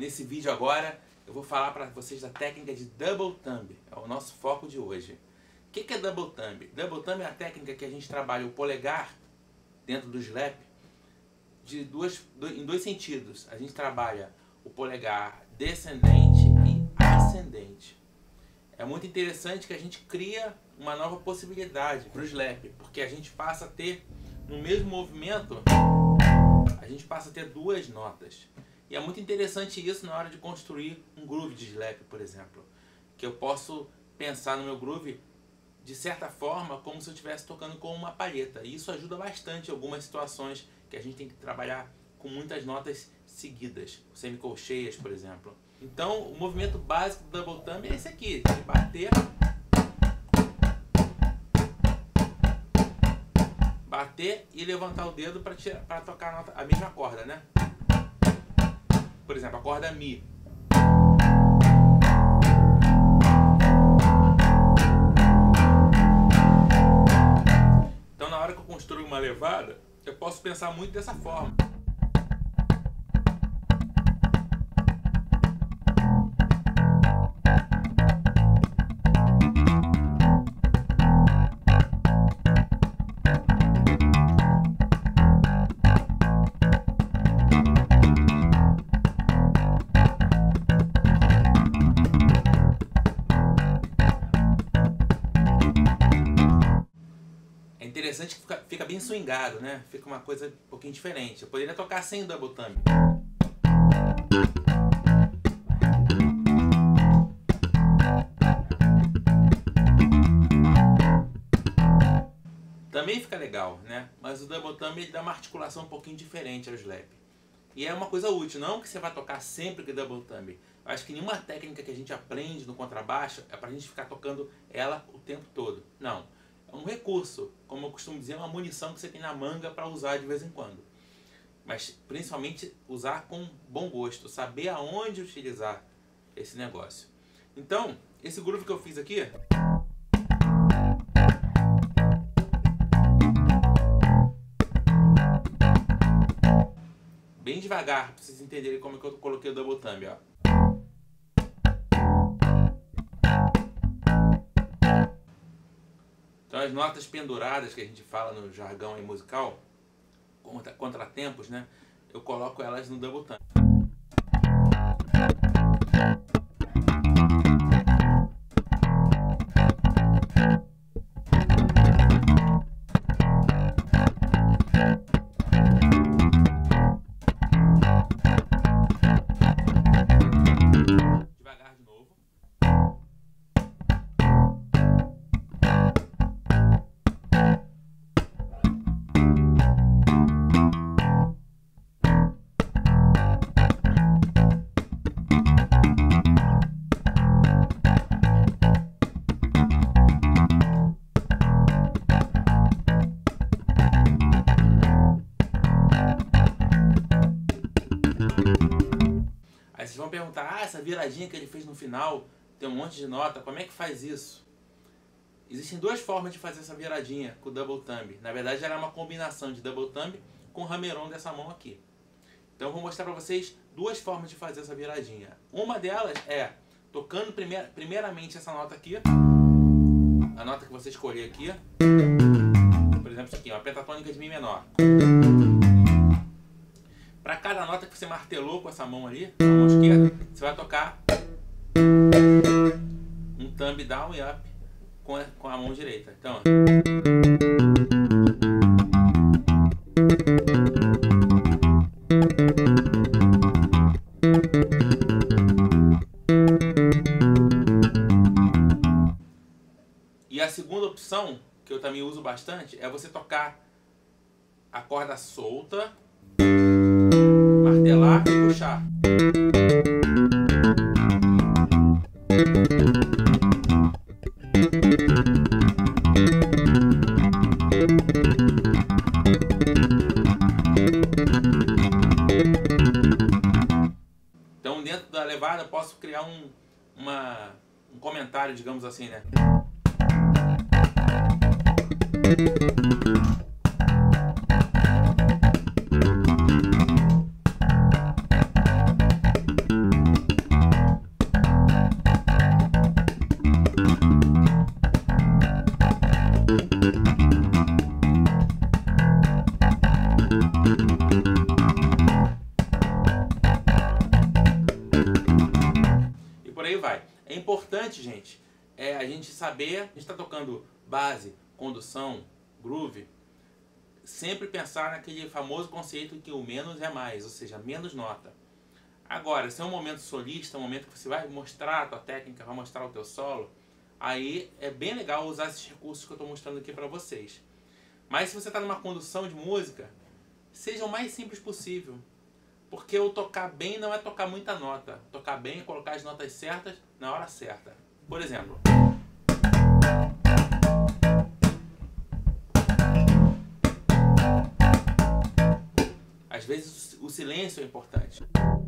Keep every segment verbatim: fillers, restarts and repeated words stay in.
nesse vídeo agora eu vou falar para vocês da técnica de double thumb, é o nosso foco de hoje. O que é double thumb? Double thumb é a técnica que a gente trabalha o polegar dentro do slap de duas, em dois sentidos. A gente trabalha o polegar descendente e ascendente. É muito interessante que a gente cria uma nova possibilidade para o slap, porque a gente passa a ter, no mesmo movimento, a gente passa a ter duas notas. E é muito interessante isso na hora de construir um groove de slap, por exemplo. Que eu posso pensar no meu groove de certa forma como se eu estivesse tocando com uma palheta. E isso ajuda bastante em algumas situações que a gente tem que trabalhar com muitas notas seguidas, semicolcheias, por exemplo. Então, o movimento básico do double thumb é esse aqui, de bater, bater e levantar o dedo para tocar a, nota, a mesma corda, né? Por exemplo, a corda Mi. Então, na hora que eu construo uma levada, eu posso pensar muito dessa forma. É interessante que fica, fica bem swingado, né? Fica uma coisa um pouquinho diferente. Eu poderia tocar sem double thumb. Também fica legal, né? Mas o double thumb ele dá uma articulação um pouquinho diferente ao slap. E é uma coisa útil, não que você vai tocar sempre com double thumb. Eu acho que nenhuma técnica que a gente aprende no contrabaixo é pra gente ficar tocando ela o tempo todo. Não. É um recurso, como eu costumo dizer, é uma munição que você tem na manga para usar de vez em quando. Mas principalmente usar com bom gosto, saber aonde utilizar esse negócio. Então, esse groove que eu fiz aqui, bem devagar, para vocês entenderem como é que eu coloquei o double thumb, ó. Então as notas penduradas que a gente fala no jargão aí musical, contra, contratempos, né? Eu coloco elas no double thumb. Devagar de novo. Aí vocês vão perguntar, ah, essa viradinha que ele fez no final, tem um monte de nota, como é que faz isso? Existem duas formas de fazer essa viradinha com o double thumb. Na verdade, ela é uma combinação de double thumb com o hammer-on dessa mão aqui. Então eu vou mostrar para vocês duas formas de fazer essa viradinha. Uma delas é tocando primeir, primeiramente essa nota aqui, a nota que você escolher aqui, por exemplo, isso aqui, uma pentatônica de Mi menor. Para cada nota que você martelou com essa mão ali, com a mão esquerda, você vai tocar um thumb down e up com a, com a mão direita. Então, e a segunda opção, que eu também uso bastante, é você tocar a corda solta, martelar e puxar. Então, dentro da levada, eu posso criar um, uma, um comentário, digamos assim, né? aí vai. É importante, gente, é a gente saber, a gente está tocando base, condução, groove, sempre pensar naquele famoso conceito que o menos é mais, ou seja, menos nota. Agora, se é um momento solista, um momento que você vai mostrar a tua técnica, vai mostrar o teu solo, aí é bem legal usar esses recursos que eu estou mostrando aqui para vocês. Mas se você está numa condução de música, seja o mais simples possível. Porque o tocar bem não é tocar muita nota. Tocar bem é colocar as notas certas na hora certa. Por exemplo. Às vezes o silêncio é importante.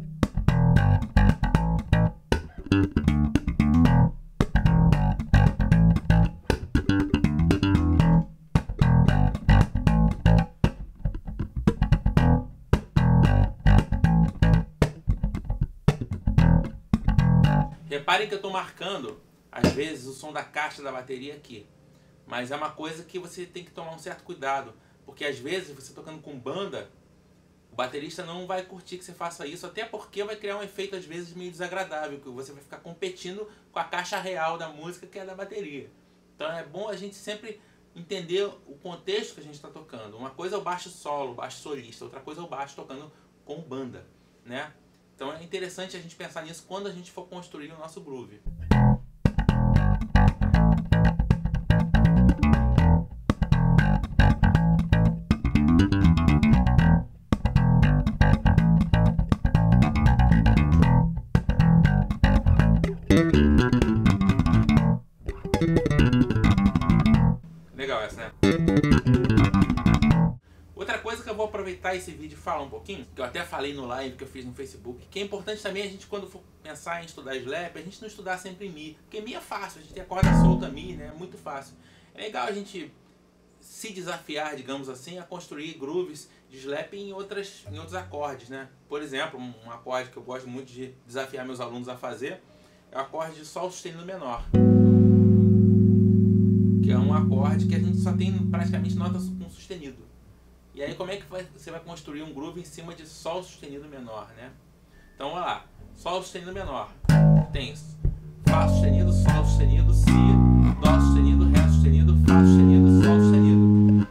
Reparem que eu estou marcando, às vezes, o som da caixa da bateria aqui. Mas é uma coisa que você tem que tomar um certo cuidado. Porque às vezes, você tocando com banda, o baterista não vai curtir que você faça isso. Até porque vai criar um efeito, às vezes, meio desagradável. Que você vai ficar competindo com a caixa real da música, que é da bateria. Então é bom a gente sempre entender o contexto que a gente está tocando. Uma coisa é o baixo solo, o baixo solista. Outra coisa é o baixo tocando com banda, né? Então é interessante a gente pensar nisso quando a gente for construir o nosso groove. Legal essa, né? Outra coisa que eu vou aproveitar esse vídeo e falar um pouquinho, que eu até falei no live que eu fiz no Facebook, que é importante também a gente, quando for pensar em estudar slap, a gente não estudar sempre Mi, porque Mi é fácil, a gente tem a corda solta Mi, né? É muito fácil. É legal a gente se desafiar, digamos assim, a construir grooves de slap em, outras, em outros acordes, né? Por exemplo, um acorde que eu gosto muito de desafiar meus alunos a fazer é o acorde de Sol sustenido menor, que é um acorde que a gente só tem praticamente notas com sustenido. E aí como é que vai, você vai construir um groove em cima de Sol sustenido menor, né? Então, olha lá. Sol sustenido menor. Tem Fá sustenido, Sol sustenido, Si, Dó sustenido, Ré sustenido, Fá sustenido, Sol sustenido.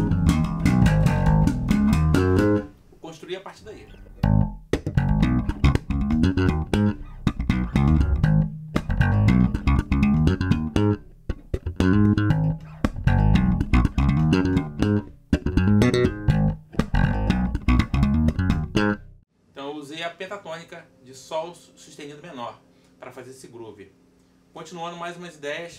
Vou construir a partir daí. A pentatônica de Sol sustenido menor para fazer esse groove. Continuando mais umas ideias.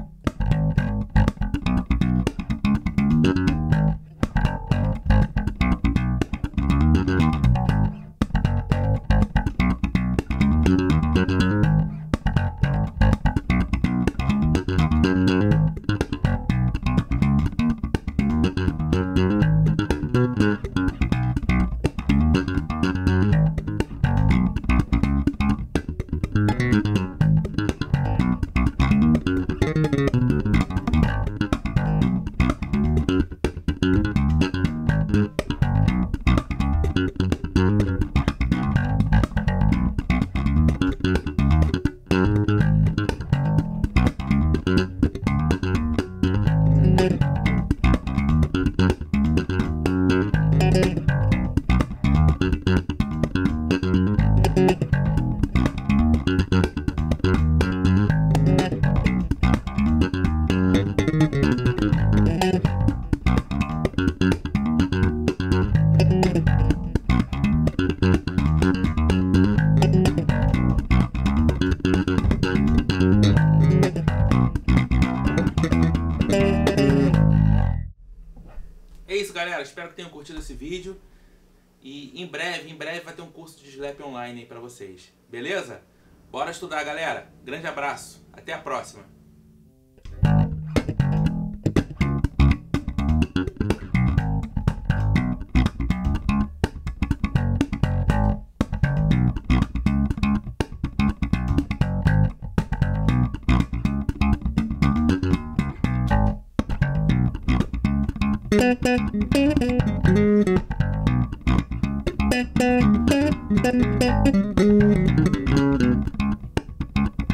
É isso, galera, espero que tenham curtido esse vídeo e em breve, em breve vai ter um curso de slap online aí pra vocês, beleza? Bora estudar, galera, grande abraço, até a próxima!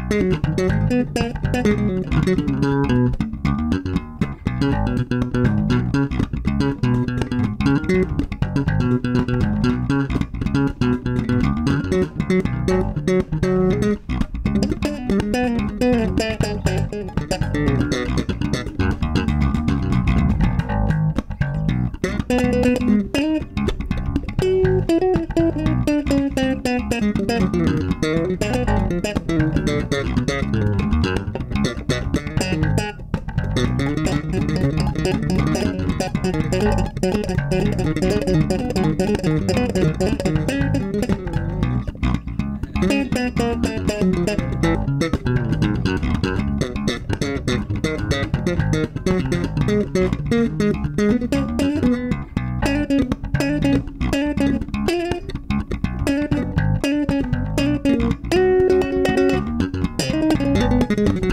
Thank you.